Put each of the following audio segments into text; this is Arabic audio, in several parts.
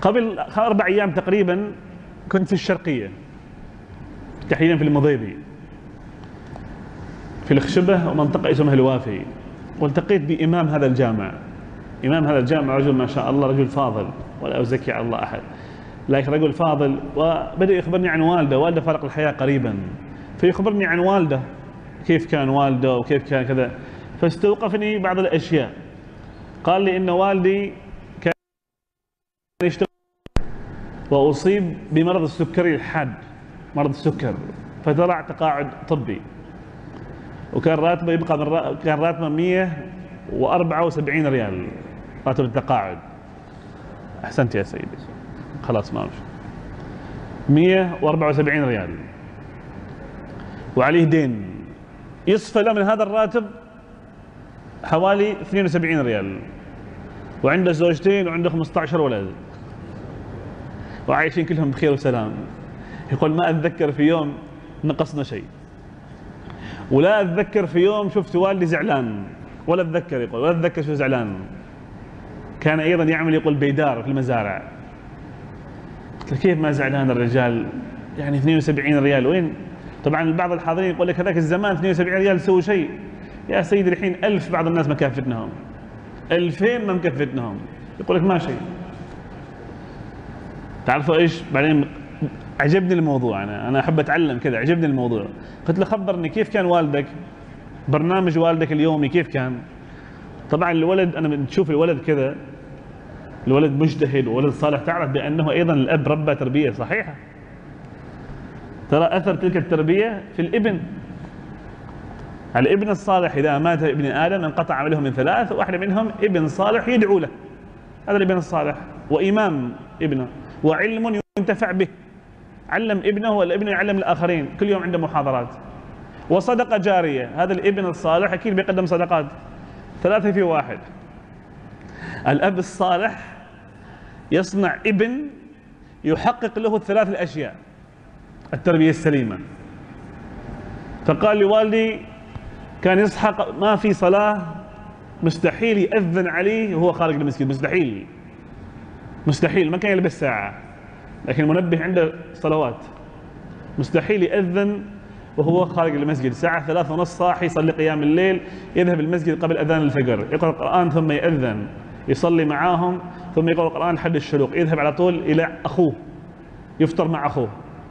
قبل 4 أيام تقريبا كنت في الشرقية، تحديدا في المضيبي في الخشبة ومنطقة اسمها الوافي، والتقيت بإمام هذا الجامع. إمام هذا الجامع رجل ما شاء الله، رجل فاضل ولا أزكي على الله أحد، لكن رجل فاضل. وبدأ يخبرني عن والده فارق الحياة قريبا، فيخبرني عن والده كيف كان والده وكيف كان كذا. فاستوقفني بعض الأشياء. قال لي إن والدي كان يشتغل وأصيب بمرض السكري الحاد، مرض السكر، فزرع تقاعد طبي، وكان راتبه يبقى كان راتبه 174 ريال راتب التقاعد. أحسنت يا سيدي، خلاص ما مش 174 ريال، وعليه دين يصفى له من هذا الراتب حوالي 72 ريال، وعنده زوجتين وعنده 15 ولد وعايشين كلهم بخير وسلام. يقول ما أتذكر في يوم نقصنا شيء، ولا أتذكر في يوم شفت والدي زعلان، ولا أتذكر، يقول ولا أتذكر شو زعلان. كان أيضا يعمل يقول بيدار في المزارع. قلت له كيف ما زعلان الرجال؟ يعني 72 ريال وين؟ طبعا بعض الحاضرين يقول لك هذاك الزمان 72 ريال تسوي شيء. يا سيدي الحين 1000 بعض الناس ما كافتنهم، 2000 ما مكفتنهم، يقول لك ما شيء. تعرفوا ايش؟ بعدين عجبني الموضوع، انا احب اتعلم كذا، عجبني الموضوع. قلت له خبرني كيف كان والدك، برنامج والدك اليومي كيف كان؟ طبعا الولد انا تشوف الولد كذا، الولد مجتهد وولد صالح، تعرف بانه ايضا الاب ربى تربيه صحيحه. ترى اثر تلك التربيه في الابن. الابن الصالح اذا مات ابن ادم انقطع عمله من 3، واحد منهم ابن صالح يدعو له، هذا الابن الصالح، وامام ابنه، وعلم ينتفع به، علم ابنه والابن يعلم الاخرين، كل يوم عنده محاضرات، وصدقه جاريه، هذا الابن الصالح اكيد بيقدم صدقات، 3 في 1. الاب الصالح يصنع ابن يحقق له ال3 الاشياء، التربيه السليمه. فقال لي والدي كان يصحى ما في صلاه مستحيل يأذن عليه وهو خارج المسجد، مستحيل مستحيل، ما كان يلبس ساعه، لكن المنبه عنده صلوات، مستحيل يأذن وهو خارج المسجد. الساعة 3:30 صاحي يصلي قيام الليل، يذهب المسجد قبل أذان الفجر، يقرأ القرآن ثم يأذن، يصلي معاهم ثم يقرأ القرآن لحد الشروق، يذهب على طول إلى أخوه يفطر مع أخوه،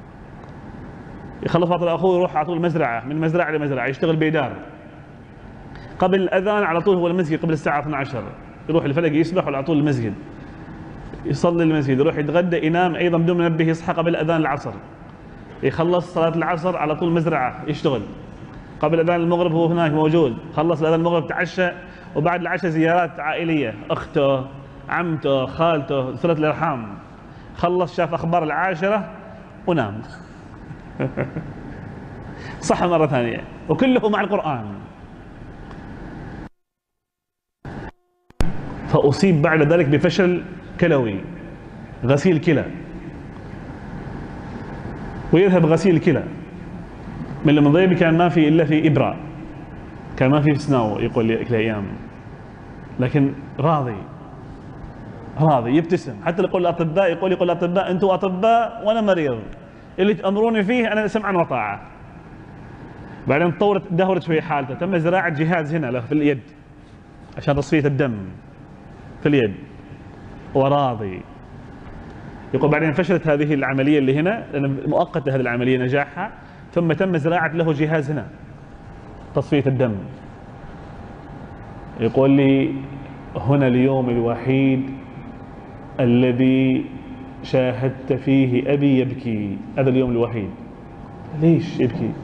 يخلص فطر أخوه يروح على طول مزرعة، من مزرعة لمزرعة، يشتغل بيدار. قبل الأذان على طول هو المسجد قبل الساعة 12، يروح الفلق يسبح وعلى طول المسجد، يصلي المسجد، يروح يتغدى، ينام أيضا بدون منبه، يصحى قبل أذان العصر، يخلص صلاة العصر على طول مزرعة يشتغل، قبل أذان المغرب هو هناك موجود، خلص أذان المغرب تعشى، وبعد العشاء زيارات عائلية، أخته، عمته، خالته، صلة الأرحام، خلص شاف أخبار العاشرة ونام. صح مرة ثانية، وكله مع القرآن. فأصيب بعد ذلك بفشل كلوي، غسيل كلى، ويذهب غسيل كلى من المضيبي، كان ما في الا في ابره، كان ما في سناو، يقول لي كل ايام، لكن راضي يبتسم. حتى يقول الاطباء، يقول الاطباء انتم اطباء وانا مريض، اللي تامروني فيه انا سمعا وطاعه. بعدين دهورت شوي حالته، تم زراعه جهاز هنا له في اليد عشان تصفيه الدم في اليد، وراضي. يقول بعدين فشلت هذه العملية اللي هنا، لأن مؤقتة هذه العملية نجاحها، ثم تم زراعة له جهاز هنا تصفية الدم. يقول لي هنا اليوم الوحيد الذي شاهدت فيه أبي يبكي، هذا اليوم الوحيد. ليش يبكي؟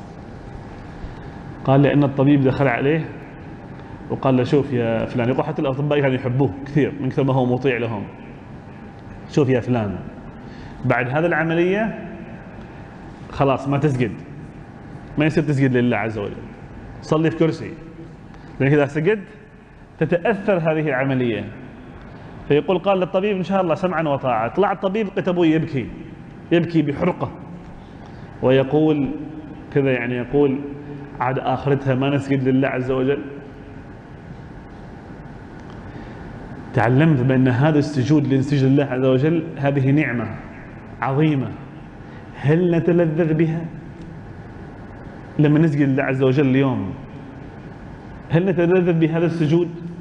قال لأن الطبيب دخل عليه وقال له شوف يا فلان، يقول حتى الأطباء كانوا يحبوه كثير من كثر ما هو مطيع لهم، شوف يا فلان بعد هذه العملية خلاص ما تسجد، ما يصير تسجد لله عز وجل، صلي في كرسي، لأن إذا سجدت تتأثر هذه العملية. فيقول قال للطبيب إن شاء الله سمعا وطاعة. طلع الطبيب لقيت أبوي يبكي بحرقة، ويقول كذا، يعني يقول عاد آخرتها ما نسجد لله عز وجل. تعلمت بأن هذا السجود لسجد الله عز وجل هذه نعمة عظيمة. هل نتلذذ بها لما نسجد لله عز وجل اليوم؟ هل نتلذذ بهذا السجود؟